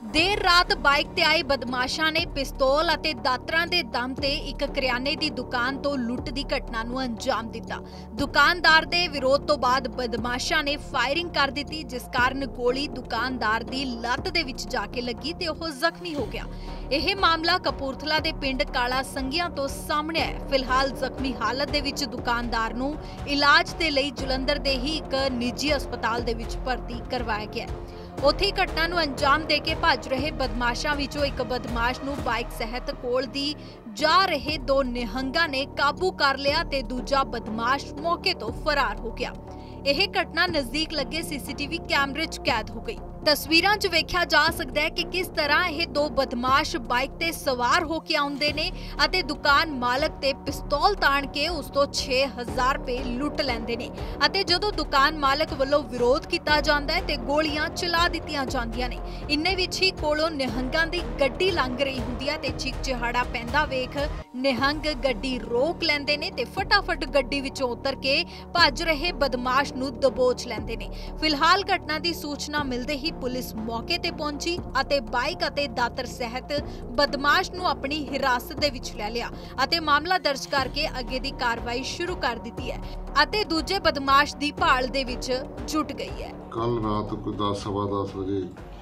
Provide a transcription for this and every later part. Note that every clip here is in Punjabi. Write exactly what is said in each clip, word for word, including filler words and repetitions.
देर रात बाइक ते आए बदमाशां ने पिस्तौल अते दातरां दे दम ते एक करियाने दी दुकान तो लुੱਟ दी घटना नूं अंजाम दिता। दुकानदार दे विरोध तो बाद बदमाशां ने फायरिंग कर दिती, जिस कारण गोली दुकानदार दी लत्त दे विच जाके लगी ते ओह जख्मी हो गया। यह मामला कपूरथला दे पिंड काला संघिया तो सामने है। फिलहाल जख्मी हालत दे विच दुकानदार नूं इलाज दे लई जलंधर दे ही एक निजी अस्पताल दे विच भर्ती करवाया गया। उत्थे घटना नूं अंजाम दे के भज रहे बदमाशां विचों एक बदमाश नूं बाइक सहित कोल दी जा रहे दो निहंगां ने काबू कर लिया ते दूजा बदमाश मौके तो फरार हो गया। यह घटना नजदीक लगे सीसीटीवी कैमरे च कैद हो गई। तस्वीरां च वेख्या जा सकदा है कि किस तरह यह दो बदमाश बाइक ते सवार होके आउंदे ने अते दुकान मालक ते पिस्तौल ताण के उस तो छे हज़ार रुपए लुੱਟ लैंदे ने अते जदों दुकान मालक वल्लों विरोध कीता जांदा है ते गोलियां चला दित्तियां जांदियां ने। इन्ने विच ही कोलों निहंगां दी गड्डी लंघ रही हुंदी है ते चीक चिहाड़ा पैंदा वेख निहंग गड्डी रोक लैंदे ने ते फटाफट गड्डी विचों उतर के भज रहे बदमाश नूं दबोच लैंदे ने। फिलहाल घटना दी सूचना मिलदे ही पुलिस मौके ते पहुंची अते बाइक अते दातर सहित बदमाश नूं अपनी हिरासत दे विच ले लिया अते मामला दर्ज करके अगे दी कार्रवाई शुरू कर दित्ती है अते दूजे बदमाश दी भाल दे विच जुट गई है। कल रात को दस सवा दस बजे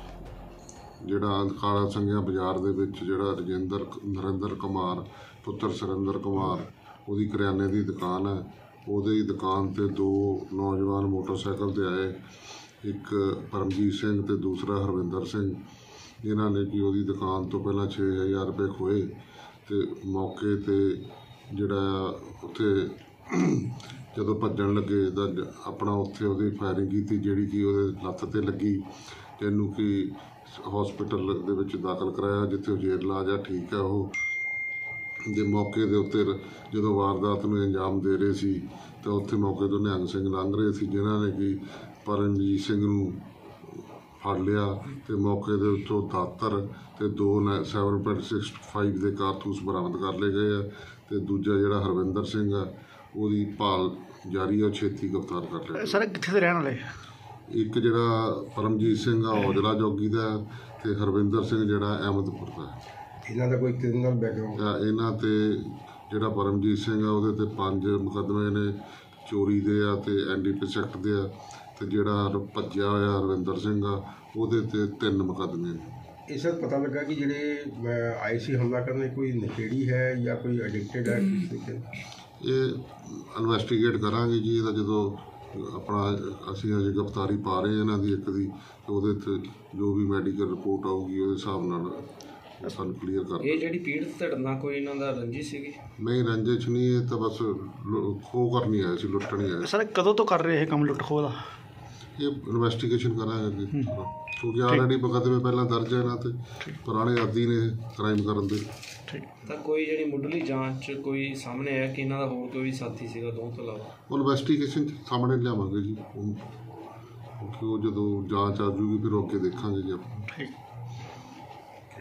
ਜਿਹੜਾ ਕਾਲਾ ਸੰਘਿਆ ਬਾਜ਼ਾਰ ਦੇ ਵਿੱਚ ਜਿਹੜਾ ਰਜਿੰਦਰ ਨਰਿੰਦਰ ਕੁਮਾਰ ਪੁੱਤਰ ਸੁਰਿੰਦਰ ਕੁਮਾਰ ਉਹਦੀ ਕਰਿਆਨੇ ਦੀ ਦੁਕਾਨ ਹੈ, ਉਹਦੀ ਦੁਕਾਨ ਤੇ ਦੋ ਨੌਜਵਾਨ ਮੋਟਰਸਾਈਕਲ ਤੇ ਆਏ, ਇੱਕ ਪਰਮਜੀਤ ਸਿੰਘ ਤੇ ਦੂਸਰਾ ਹਰਵਿੰਦਰ ਸਿੰਘ, ਜਿਨ੍ਹਾਂ ਨੇ ਕਿ ਉਹਦੀ ਦੁਕਾਨ ਤੋਂ ਪਹਿਲਾਂ ਛੇ ਹਜ਼ਾਰ ਰੁਪਏ ਖੋਏ ਤੇ ਮੌਕੇ ਤੇ ਜਿਹੜਾ ਉੱਥੇ ਜਦੋਂ ਭੱਜਣ ਲੱਗੇ ਤਾਂ ਆਪਣਾ ਉੱਥੇ ਉਹਦੀ ਫਾਇਰਿੰਗ ਕੀਤੀ, ਜਿਹੜੀ ਕਿ ਉਹਦੇ ਲੱਤ ਤੇ ਲੱਗੀ, ਜਿਹਨੂੰ ਕਿ हॉस्पिटल ਦੇ ਵਿੱਚ ਦਾਖਲ ਕਰਾਇਆ, ਜਿੱਥੇ ਉਹ ਜੇਰ ਇਲਾਜ ਆ, ਠੀਕ ਹੈ ਉਹ। ਦੇ ਮੌਕੇ ਦੇ ਉੱਤੇ ਜਦੋਂ ਵਾਰਦਾਤ ਨੂੰ ਅੰਜਾਮ ਦੇ ਰਹੇ ਸੀ ਤਾਂ ਉੱਥੇ ਮੌਕੇ ਤੋਂ ਨਿਹੰਗ ਸਿੰਘ ਲੰਘ ਰਹੇ ਸੀ, ਜਿਨ੍ਹਾਂ ਨੇ ਕਿ ਪਰਮਜੀਤ ਸਿੰਘ ਨੂੰ ਫੜ ਲਿਆ ਤੇ ਮੌਕੇ ਦੇ ਉੱਤੋਂ ਦਾਤਰ ਤੇ ਦੋ ਸੈਵਨ ਪੁਆਇੰਟ ਸਿਕਸ ਫਾਈਵ ਦੇ ਕਾਰਤੂਸ ਬਰਾਮਦ ਕਰ ਲਏ ਗਏ ਆ ਤੇ ਦੂਜਾ ਜਿਹੜਾ ਹਰਵਿੰਦਰ ਸਿੰਘ ਆ ਉਹਦੀ ਭਾਲ ਜਾਰੀ ਆ, ਛੇਤੀ ਗ੍ਰਿਫਤਾਰ ਕਰ ਲਿਆ। ਸਰ ਕਿੱਥੇ ਦੇ ਰਹਿਣ ਵਾਲੇ? ਇੱਕ ਜਿਹੜਾ ਪਰਮਜੀਤ ਸਿੰਘ ਆ ਔਜਲਾ ਜੋਗੀ ਦਾ ਤੇ ਹਰਵਿੰਦਰ ਸਿੰਘ ਜਿਹੜਾ ਅਹਿਮਦਪੁਰ ਦਾ। ਇਹਨਾਂ ਦਾ ਕੋਈ ਕ੍ਰਿਮੀਨਲ ਬੈਕਗ੍ਰਾਉਂਡ? ਇਹਨਾਂ ਤੇ ਜਿਹੜਾ ਪਰਮਜੀਤ ਸਿੰਘ ਆ ਉਹਦੇ ਤੇ ਪੰਜ ਮੁਕੱਦਮੇ ਨੇ ਚੋਰੀ ਦੇ ਆ ਤੇ N D P S act ਦੇ ਆ, ਤੇ ਜਿਹੜਾ ਭੱਜਿਆ ਹੋਇਆ ਹਰਵਿੰਦਰ ਸਿੰਘ ਆ ਉਹਦੇ ਤੇ ਤਿੰਨ ਮੁਕੱਦਮੇ ਨੇ। ਇਸ ਵਕਤ ਪਤਾ ਲੱਗਾ ਕਿ ਜਿਹੜੇ ਆਏ ਸੀ ਹਮਲਾ ਕਰਨ ਕੋਈ ਨਸ਼ੇੜੀ ਹੈ ਜਾਂ ਕੋਈ ਐਡਿਕਟਡ ਹੈ? ਇਹ ਇਨਵੈਸਟੀਗੇਟ ਕਰਾਂਗੇ ਜੀ, ਇਹਦਾ ਜਦੋਂ ਆਪਣਾ ਅਸੀਂ ਅਜੇ ਗ੍ਰਿਫਤਾਰੀ ਪਾ ਰਹੇ ਇਹਨਾਂ ਦੀ ਇੱਕ ਦੀ, ਉਹਦੇ ਤੇ ਜੋ ਵੀ ਮੈਡੀਕਲ ਰਿਪੋਰਟ ਆਊਗੀ ਉਹਦੇ ਹਿਸਾਬ ਨਾਲ ਸਾਨੂੰ ਕਲੀਅਰ ਕਰ। ਇਹ ਜਿਹੜੀ ਪੀੜਤ ਧੜਨਾ ਕੋਈ ਇਹਨਾਂ ਦਾ ਰੰਜਿਸ਼ ਸੀਗੀ? ਨਹੀਂ, ਰੰਜਿਸ਼ ਨਹੀਂ, ਇਹ ਤਾਂ ਬਸ ਖੋਹ ਕਰਨੀ ਆਇਆ ਸੀ, ਲੁੱਟਣ ਹੀ ਆਇਆ। ਸਰ ਕਦੋਂ ਤੋਂ ਕਰ ਰਹੇ ਇਹ ਕੰਮ ਲੁੱਟ ਖੋਹ ਦਾ? ਇਹ ਇਨਵੈਸਟੀਗੇਸ਼ਨ ਕਰਾਂਗੇ ਕਿਉਂਕਿ ਆਲਰੇਡੀ ਮੁਕੱਦਮੇ ਪਹਿਲਾਂ ਦਰਜ ਹੈ ਇਹਨਾਂ ਤੇ, ਪੁਰਾਣੇ ਆਦੀ ਨੇ ਕ੍ਰਾਈਮ ਕਰਨ ਦੇ। ਠੀਕ ਤਾਂ ਕੋਈ ਜਿਹੜੀ ਮੁੱਢਲੀ ਜਾਂਚ ਕੋਈ ਸਾਹਮਣੇ ਆਇਆ ਕਿ ਇਹਨਾਂ ਦਾ ਹੋਰ ਕੋਈ ਵੀ ਸਾਥੀ ਸੀਗਾ ਦੋਵਾਂ ਤੋਂ ਇਲਾਵਾ? ਉਹ ਇਨਵੈਸਟੀਗੇਸ਼ਨ ਸਾਹਮਣੇ ਲਿਆਵਾਂਗੇ ਜੀ, ਕਿਉਂਕਿ ਉਹ ਜਦੋਂ ਜਾਂਚ ਆ ਜੂਗੀ ਫਿਰ ਅੱਗੇ ਦੇਖਾਂਗੇ ਜੀ ਆਪਾਂ।